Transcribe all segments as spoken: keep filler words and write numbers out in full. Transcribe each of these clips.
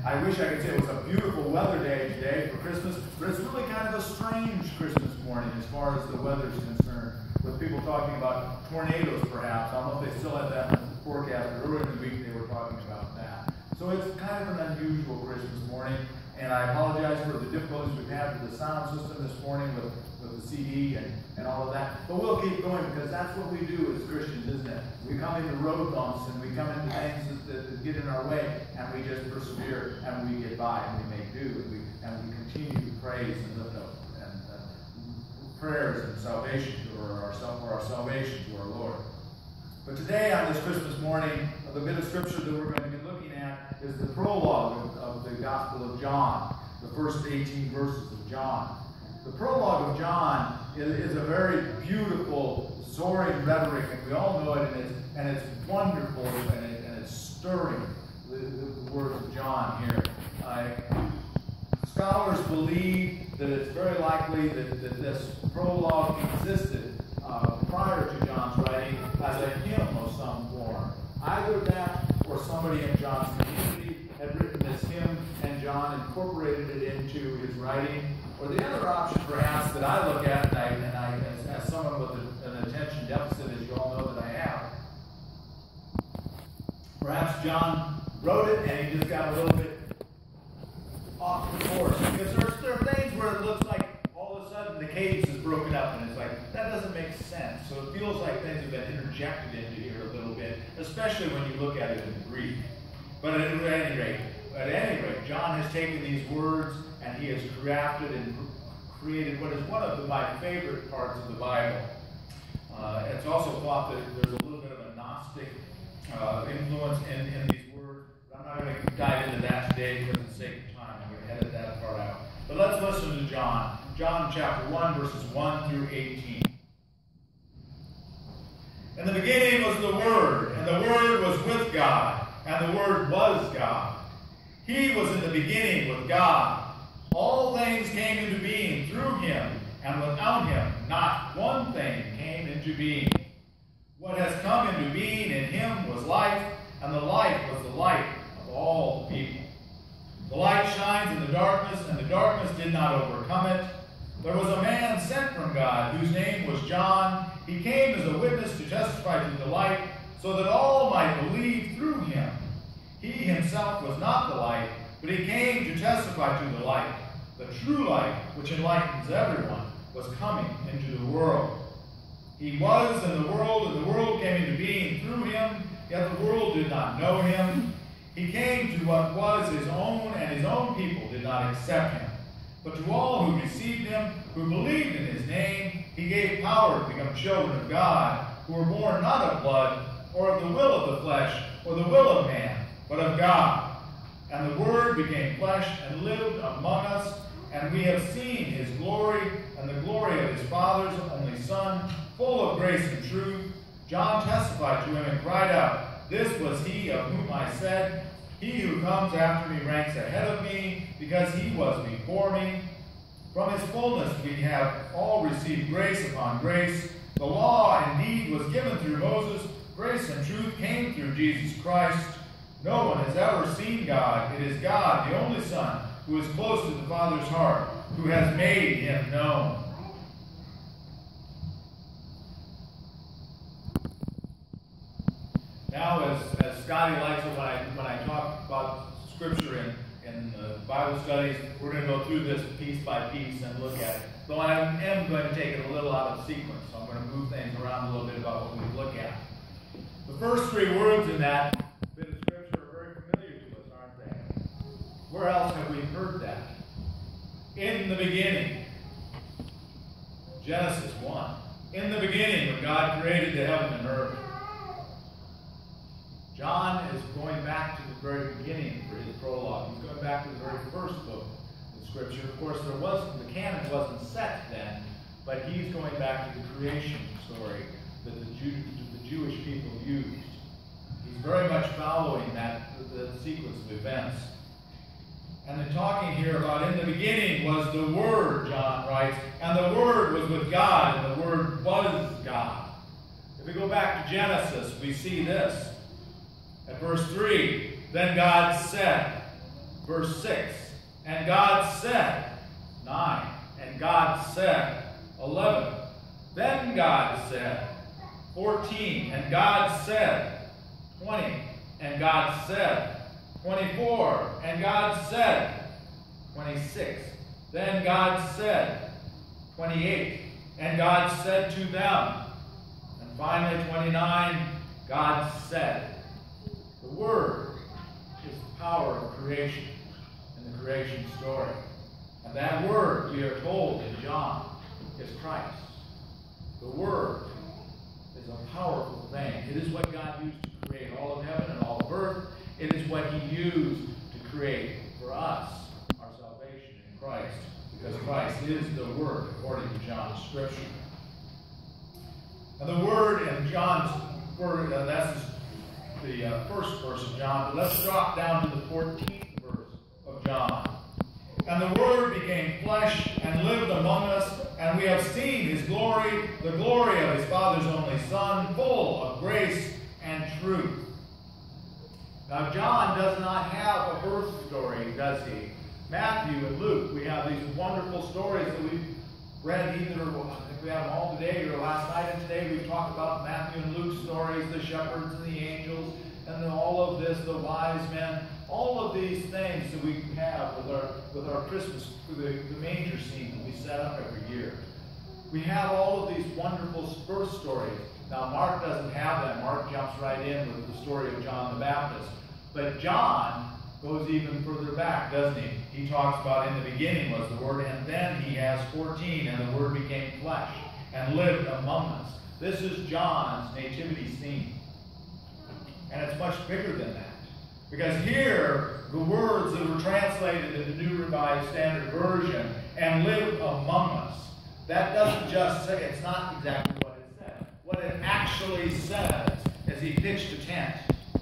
I wish I could say it was a beautiful weather day today for Christmas, but it's really kind of a strange Christmas morning as far as the weather is concerned, with people talking about tornadoes perhaps. I don't know if they still have that in the forecast, but earlier in the week they were talking about that. So it's kind of an unusual Christmas morning, and I apologize for the difficulties we've had with the sound system this morning with, with the C D and, and all of that. But we'll keep going because that's what we do as Christians, isn't it? We come into road bumps and we come into things that, that, that get in our way, and we just persevere and we get by and we make do, and we, and we continue to praise and lift up and uh, prayers and salvation to our, our, for our salvation to our Lord. But today on this Christmas morning, the bit of scripture that we're going to be looking at is the prologue of, of the Gospel of John, the first eighteen verses of John. The prologue of John is, is a very beautiful, soaring rhetoric, and we all know it, and it's, and it's wonderful, and, it, and it's stirring, the, the, the words of John here. Uh, scholars believe that it's very likely that, that this prologue existed uh, prior to John's writing as a hymn of some form. Either that or somebody in John's community had written this hymn and John incorporated it into his writing. Or the other option, perhaps, that I look at, and I, and I as, as someone with a, an attention deficit, as you all know that I have, perhaps John wrote it and he just got a little bit off the course. Because there's, there are things where it looks like all of a sudden the cadence is broken up, and it's like, that doesn't make sense. So it feels like things have been interjected into here a little bit, especially when you look at it in Greek. But at any rate, at any rate, John has taken these words and he has crafted and created what is one of the, my favorite parts of the Bible. Uh, it's also thought that there's a little bit of a Gnostic uh, influence in, in these words. But I'm not going to dive into that today because of the sake of time. I'm going to edit that part out. But let's listen to John. John chapter one, verses one through eighteen. In the beginning was the Word, and the Word was with God, and the Word was God. He was in the beginning with God. All things came into being through him, and without him not one thing came into being. What has come into being in him was life, and the life was the light of all the people. The light shines in the darkness, and the darkness did not overcome it. There was a man sent from God, whose name was John. He came as a witness to testify to the light, so that all might believe through him. He himself was not the light, but he came to testify to the light. The true light, which enlightens everyone, was coming into the world. He was in the world, and the world came into being through him, yet the world did not know him. He came to what was his own, and his own people did not accept him. But to all who received him, who believed in his name, he gave power to become children of God, who were born not of blood, or of the will of the flesh, or the will of man, but of God. And the Word became flesh and lived among us, and we have seen his glory, and the glory of his Father's only Son, full of grace and truth. John testified to him and cried out, "This was he of whom I said, he who comes after me ranks ahead of me, because he was before me." From his fullness we have all received grace upon grace. The law indeed was given through Moses. Grace and truth came through Jesus Christ. No one has ever seen God. It is God, the only Son, who is close to the Father's heart, who has made him known. Now, as, as Scotty likes it when I, when I talk about Scripture in, in uh, Bible studies, we're going to go through this piece by piece and look at it. Though I am going to take it a little out of sequence, so I'm going to move things around a little bit about what we look at. The first three words in that bit of Scripture are very familiar to us, aren't they? Where else have we heard that? In the beginning. Genesis one. In the beginning, when God created the heaven and earth. John is going back to the very beginning for his prologue. He's going back to the very first book of Scripture. Of course, there wasn't, the canon wasn't set then, but he's going back to the creation story that the, Jew, the Jewish people used. He's very much following that the, the sequence of events. And they're talking here about in the beginning was the Word, John writes, and the Word was with God, and the Word was God. If we go back to Genesis, we see this. At verse three, then God said, Verse six, and God said, nine, and God said, eleven, then God said, fourteen, and God said, twenty, and God said, twenty-four, and God said, twenty-six, then God said, twenty-eight, and God said to them, and finally twenty-nine, God said. The Word is the power of creation in the creation story. And that Word, we are told in John, is Christ. The Word is a powerful thing. It is what God used to create all of heaven and all of earth. It is what He used to create for us our salvation in Christ, because Christ is the Word according to John's Scripture. And the Word in John's Word, uh, that's the uh, first verse of John. But let's drop down to the fourteenth verse of John. And the Word became flesh and lived among us, and we have seen His glory, the glory of His Father's only Son, full of grace and truth. Now, John does not have a birth story, does he? Matthew and Luke, we have these wonderful stories that we've read either, I think we have them all today, or last night and today we've talked about Matthew and Luke's stories, the shepherds and the angels, and then all of this, the wise men, all of these things that we have with our with our Christmas, the, the manger scene that we set up every year. We have all of these wonderful birth stories. Now, Mark doesn't have that. Mark jumps right in with the story of John the Baptist. But John goes even further back, doesn't he? He talks about in the beginning was the Word, and then he has fourteen, and the Word became flesh and lived among us. This is John's nativity scene. And it's much bigger than that. Because here, the words that were translated in the New Revised Standard Version, and lived among us, that doesn't just say, it's not exactly what it said. What it actually says is he pitched a tent.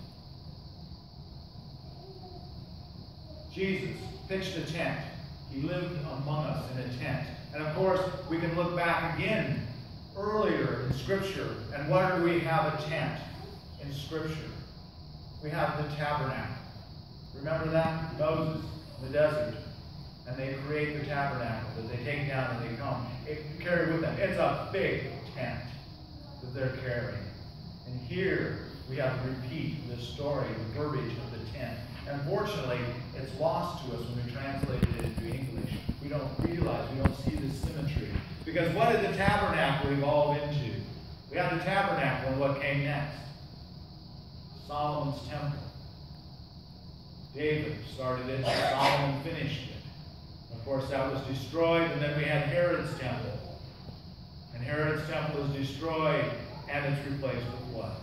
Jesus pitched a tent. He lived among us in a tent. And of course, we can look back again earlier in Scripture. And where do we have a tent in Scripture? We have the tabernacle. Remember that? Moses in the desert. And they create the tabernacle that they take down and they come. It carry with them. It's a big tent that they're carrying. And here we have to repeat the story, the verbiage of the tent. Unfortunately, it's lost to us when we translate it into English. We don't realize, we don't see the symmetry. Because what did the tabernacle evolve into? We have the tabernacle, and what came next? Solomon's temple. David started it, Solomon finished it. Of course, that was destroyed, and then we had Herod's temple. And Herod's temple is destroyed, and it's replaced with what?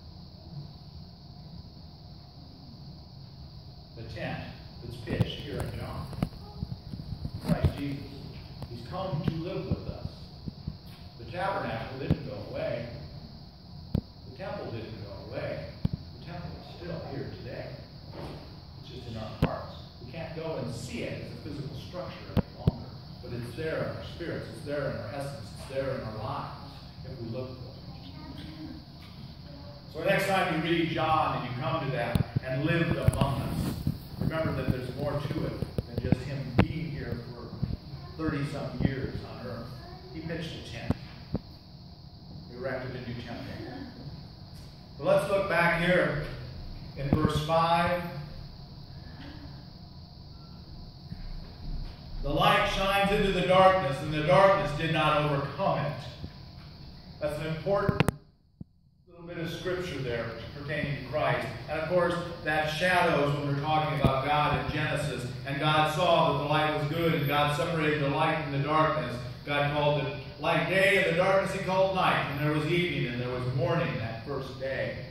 The tent that's pitched here in John. Christ Jesus. He's come to live with us. The tabernacle didn't go away. The temple didn't go away. The temple is still here today. It's just in our hearts. We can't go and see it as a physical structure any longer. But it's there in our spirits. It's there in our essence. It's there in our lives if we look for it. So next time you read John and you come to that, and lived among us, remember that there's more to it than just him being here for thirty-some years on earth. He pitched a tent. He erected a new temple. So let's look back here in verse five. The light shines into the darkness, and the darkness did not overcome it. That's an important little bit of scripture there pertaining to Christ. And of course, that shadows when we're talking about God in Genesis. And God saw that the light was good, and God separated the light from the darkness. God called it light day, and the darkness he called night. And there was evening, and there was morning that first day.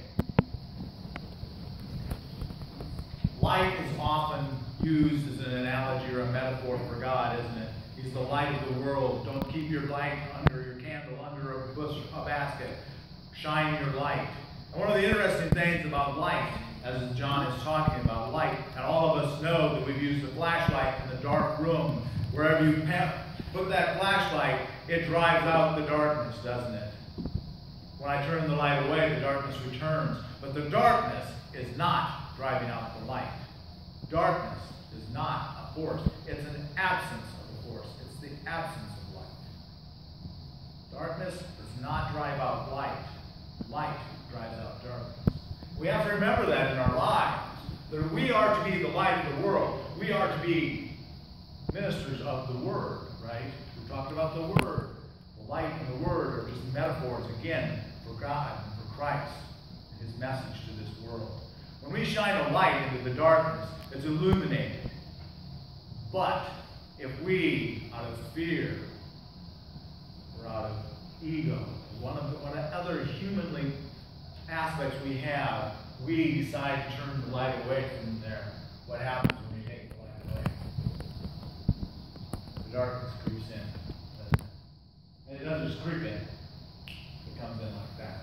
Light is often used as an analogy or a metaphor for God, isn't it? He's the light of the world. Don't keep your light under your candle, under a bush, a basket. Shine your light. And one of the interesting things about light, as John is talking about light, and all of us know that we've used a flashlight in the dark room. Wherever you put that flashlight, it drives out the darkness, doesn't it? When I turn the light away, the darkness returns. But the darkness is not driving out the light. Darkness is not a force. It's an absence of a force. It's the absence of light. Darkness does not drive out light. Light drives out darkness. We have to remember that in our lives. That we are to be the light of the world. We are to be ministers of the Word, right? We talked about the Word. The light and the Word are just metaphors, again, for God and for Christ and His message to this world. When we shine a light into the darkness, it's illuminated. But if we, out of fear or out of ego, one of the one of other humanly aspects we have, we decide to turn the light away from there. What happens when we take the light away? The darkness creeps in, doesn't it? And it doesn't just creep in. It comes in like that.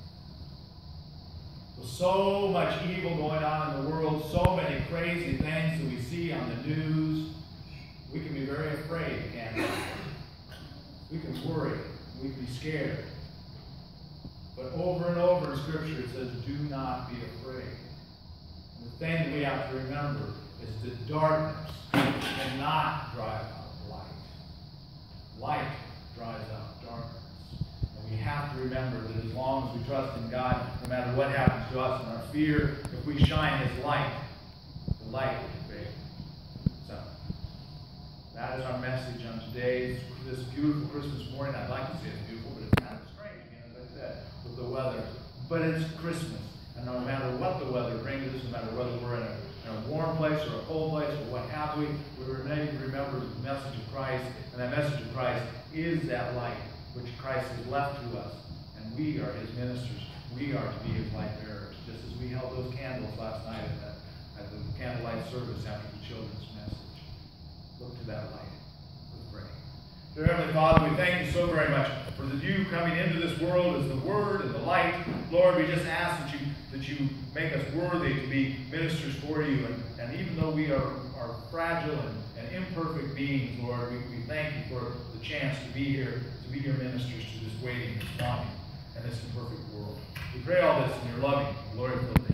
With so much evil going on in the world, so many crazy things that we see on the news, we can be very afraid, can't we? We can worry. We can be scared. But over and over in Scripture it says, do not be afraid. And the thing that we have to remember is that darkness cannot drive out light. Light drives out darkness. And we have to remember that as long as we trust in God, no matter what happens to us in our fear, if we shine His light, the light will prevail. So, that is our message on today's, this beautiful Christmas morning. I'd like to say it's beautiful, but it's kind of strange, again, as I said, with the weather. But it's Christmas. And no matter what the weather brings us, no matter whether we're in a, in a warm place or a cold place or what have we, we remain to remember the message of Christ. And that message of Christ is that light which Christ has left to us. And we are His ministers. We are to be His light bearers. Just as we held those candles last night at the, at the candlelight service after the children's message. Look to that light. Let's pray. Dear Heavenly Father, we thank You so very much for the You coming into this world as the Word and the light. Lord, we just ask that You that You make us worthy to be ministers for You. And, and even though we are, are fragile and, and imperfect beings, Lord, we, we thank You for the chance to be here, to be Your ministers to this waiting, this longing, and this imperfect world. We pray all this in Your loving, glorious name.